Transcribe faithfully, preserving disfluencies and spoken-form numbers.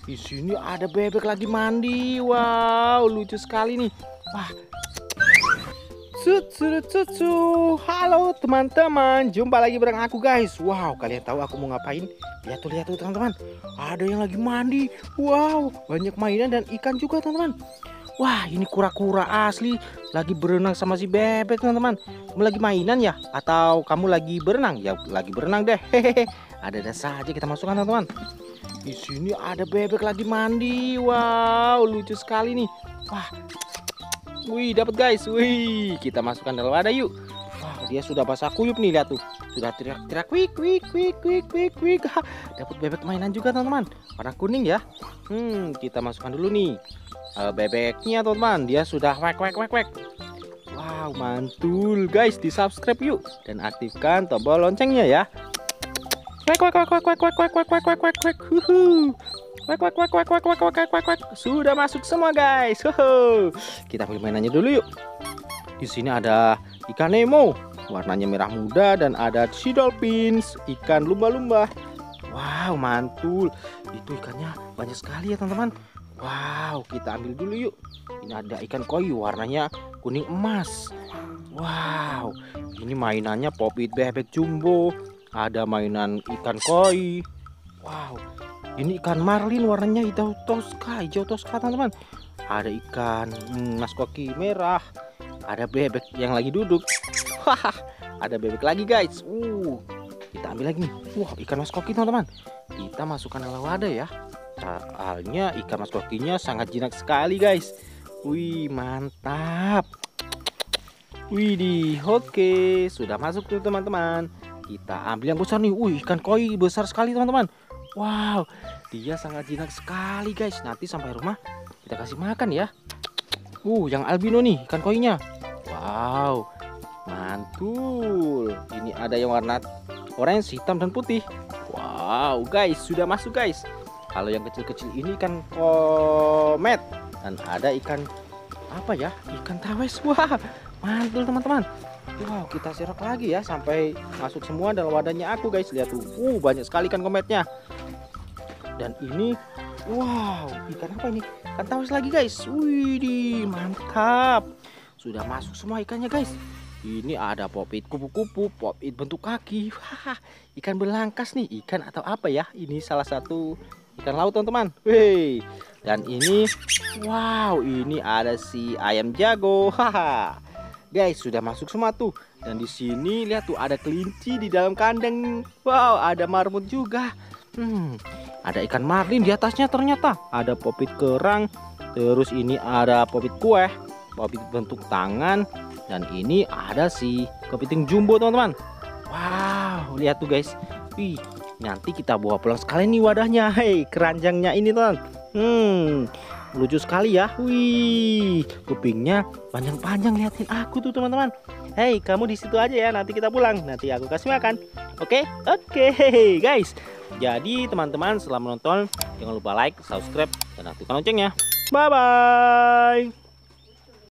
Di sini ada bebek lagi mandi. Wow, lucu sekali nih. Wah. Sut, sut, sut, sut. Halo teman-teman, jumpa lagi bareng aku guys. Wow, kalian tahu aku mau ngapain? Lihat tuh, lihat tuh teman-teman. Ada yang lagi mandi. Wow, banyak mainan dan ikan juga teman-teman. Wah, ini kura-kura asli lagi berenang sama si bebek teman-teman. Kamu lagi mainan ya? Atau kamu lagi berenang? Ya lagi berenang deh. Hehehe. Ada-ada saja kita masukkan teman-teman. Di sini ada bebek lagi mandi. Wow, lucu sekali nih. Wah. Wih, dapat guys. Wih, kita masukkan dalam wadah yuk. Wow, dia sudah basah kuyup nih, lihat tuh. Sudah teriak-teriak wik wik wik wik wik wik. Dapat bebek mainan juga, teman-teman. Warna kuning ya. Hmm, kita masukkan dulu nih. Uh, bebeknya, teman-teman. Dia sudah wek wek wek wek. Wow, mantul guys. Di-subscribe yuk dan aktifkan tombol loncengnya ya. Wek wek wek wek wek wek wek wek wek wek wek wek. Huhu. Wek wek wek wek wek wek wek wek wek wek. Sudah masuk semua guys. Huhu. Kita ambil mainannya dulu yuk. Di sini ada ikan Nemo, warnanya merah muda, dan ada sea dolphins, ikan lumba-lumba. Wow, mantul. Itu ikannya banyak sekali ya teman-teman. Wow, kita ambil dulu yuk. Ini ada ikan koi, warnanya kuning emas. Wow, ini mainannya Pop-it bebek jumbo. Ada mainan ikan koi. Wow, ini ikan marlin warnanya hijau toska, hijau toska teman-teman. Ada ikan hmm, mas koki merah. Ada bebek yang lagi duduk. Wah, ada bebek lagi guys. Uh, kita ambil lagi nih. Wah, ikan mas koki teman-teman. Kita masukkan dalam wadah ya. Soalnya ikan mas kokinya sangat jinak sekali guys. Wih, mantap. Widih, oke, sudah masuk tuh teman-teman. Kita ambil yang besar nih. Wih, ikan koi besar sekali teman-teman. Wow, dia sangat jinak sekali guys. Nanti sampai rumah kita kasih makan ya. Uh, yang albino nih ikan koinya. Wow, mantul. Ini ada yang warna orange, hitam, dan putih. Wow guys, sudah masuk guys. Kalau yang kecil-kecil ini ikan komet. Dan ada ikan apa ya? Ikan tawes. Wah, mantul teman-teman. Wow, kita serok lagi ya sampai masuk semua dalam wadahnya aku guys. Lihat tuh, uh, banyak sekali ikan kometnya. Dan ini, wow, ikan apa ini? Ikan tawes lagi guys. Wih, mantap. Sudah masuk semua ikannya guys. Ini ada Pop-it kupu-kupu, Pop-it bentuk kaki. Wah, ikan belangkas nih. Ikan atau apa ya? Ini salah satu ikan laut teman-teman. Wih. Dan ini, wow, ini ada si ayam jago. Haha. Guys, sudah masuk semua tuh. Dan di sini lihat tuh ada kelinci di dalam kandang. Wow, ada marmut juga. Hmm, ada ikan marlin di atasnya ternyata. Ada Pop-it kerang. Terus ini ada Pop-it kue, Pop-it bentuk tangan. Dan ini ada si kepiting jumbo teman-teman. Wow, lihat tuh guys. Wih, nanti kita bawa pulang sekalian nih wadahnya. Hei, keranjangnya ini teman. Hmm, lucu sekali ya. Wih, kupingnya panjang-panjang, liatin aku tuh teman-teman. Hei, kamu di situ aja ya, nanti kita pulang, nanti aku kasih makan. Oke, oke guys. Jadi teman-teman, setelah menonton jangan lupa like, subscribe, dan aktifkan loncengnya. Bye bye.